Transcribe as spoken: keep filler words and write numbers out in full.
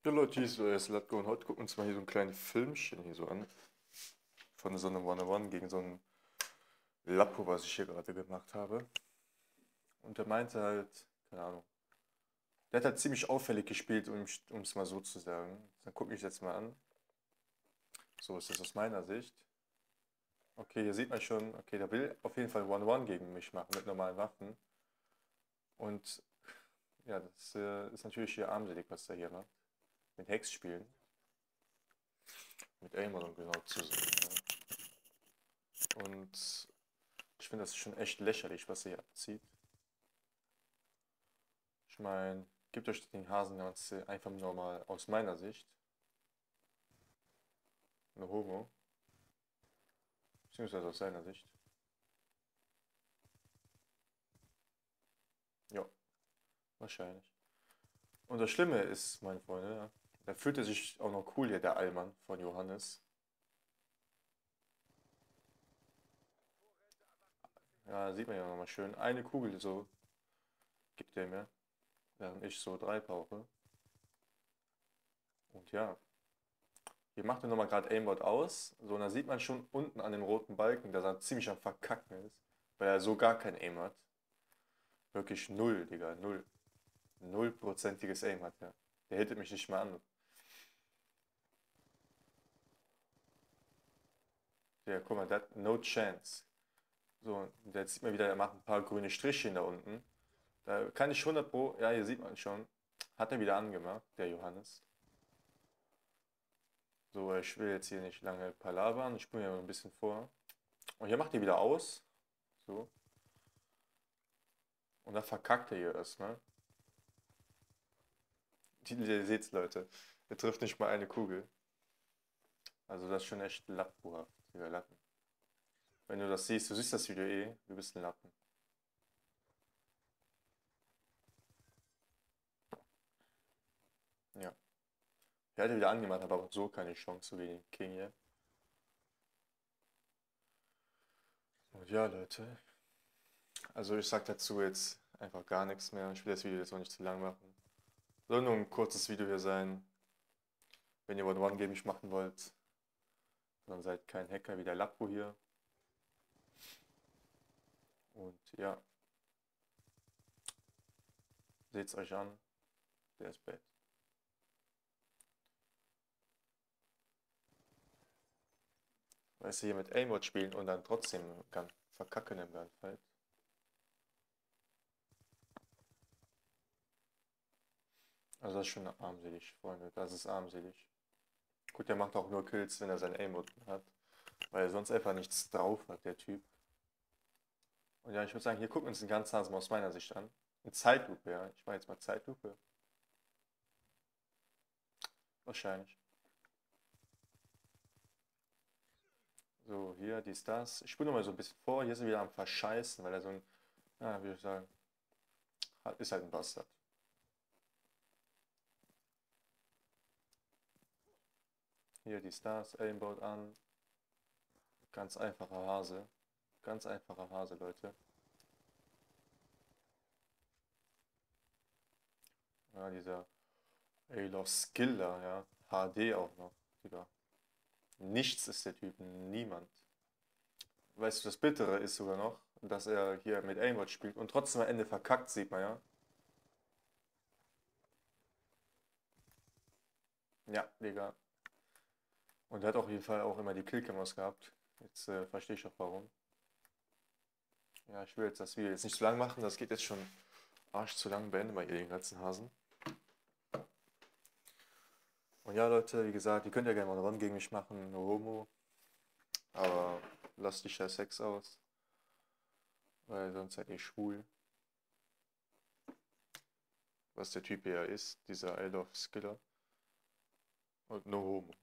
Ja Leute, hier ist euer Slatko und heute gucken wir uns mal hier so ein kleines Filmchen hier so an. Von so einem One-on-One gegen so ein Lapo, was ich hier gerade gemacht habe. Und der meinte halt, keine Ahnung, der hat halt ziemlich auffällig gespielt, um es mal so zu sagen. Dann gucke ich jetzt mal an. So ist das aus meiner Sicht. Okay, hier sieht man schon, okay, der will auf jeden Fall One-on-One gegen mich machen mit normalen Waffen. Und ja, das äh, ist natürlich hier armselig, was der hier macht. Mit Hex spielen. Mit Aimbot, um genau zu sein. Ja. Und ich finde das schon echt lächerlich, was er hier abzieht. Ich meine, gebt euch den Hasen ganz einfach normal aus meiner Sicht. Eine Homo. Beziehungsweise aus seiner Sicht. Ja, wahrscheinlich. Und das Schlimme ist, meine Freunde, ja, da fühlt er sich auch noch cool hier, der Allmann von Johannes. Ja, sieht man ja nochmal schön. Eine Kugel so gibt er mir, während ich so drei brauche. Und ja, hier macht er nochmal gerade Aimbot aus. So, und da sieht man schon unten an dem roten Balken, dass er ziemlich am Verkacken ist. Weil er so gar kein Aim hat. Wirklich null, Digga, null. Nullprozentiges Aim hat er. Der hittet mich nicht mal an. Ja, guck mal, der hat no chance. So, und jetzt sieht man wieder, er macht ein paar grüne Strichchen da unten. Da kann ich hundert Pro, ja, hier sieht man schon, hat er wieder angemacht, der Johannes. So, ich will jetzt hier nicht lange palabern, ich springe ja noch ein bisschen vor. Und hier macht er wieder aus. So. Und dann verkackt er hier erstmal. Ihr seht's, Leute. Er trifft nicht mal eine Kugel. Also das ist schon echt lappenhaft, dieser Lappen. Wenn du das siehst, du siehst das Video eh, du bist ein Lappen. Ja. Er hat wieder angemacht, aber auch so keine Chance gegen den King hier. Und ja, Leute. Also ich sag dazu jetzt einfach gar nichts mehr. Ich will das Video jetzt auch nicht zu lang machen. Soll nur ein kurzes Video hier sein. Wenn ihr One-One-Gaming machen wollt, dann seid kein Hacker wie der Lappo hier. Und ja, seht's euch an. Der ist bad. Weißt du, hier mit Aimbot spielen und dann trotzdem kann verkacken im Gunfight. Also das ist schon armselig, Freunde. Das ist armselig. Gut, der macht auch nur Kills, wenn er sein Aimbot hat. Weil er sonst einfach nichts drauf hat, der Typ. Und ja, ich würde sagen, hier gucken wir uns den ganzen Hasen aus meiner Sicht an. In Zeitlupe, ja. Ich mache jetzt mal Zeitlupe. Wahrscheinlich. So, hier, dies, das. Ich spule nochmal so ein bisschen vor. Hier ist er wieder am Verscheißen, weil er so ein, ja, wie soll ich sagen, ist halt ein Bastard. Hier, dies, das, Aimbot an. Ganz einfacher Hase. Ganz einfacher Hase, Leute. Ja, dieser Alof Skiller, ja. H D auch noch, Digga. Nichts ist der Typ, niemand. Weißt du, das Bittere ist sogar noch, dass er hier mit Aimbot spielt und trotzdem am Ende verkackt, sieht man ja. Ja, Digga. Und er hat auf jeden Fall auch immer die Killcam ausgehabt. Jetzt äh, verstehe ich auch warum. Ja, ich will jetzt das Video jetzt nicht zu lang machen, das geht jetzt schon arsch zu lang, beende mal ihr den ganzen Hasen. Und ja, Leute, wie gesagt, ihr könnt ja gerne mal eine Run gegen mich machen, no homo. Aber lasst die scheiß Sex aus. Weil sonst seid ihr schwul. Was der Typ hier ist, dieser Alof Skiller. Und no homo.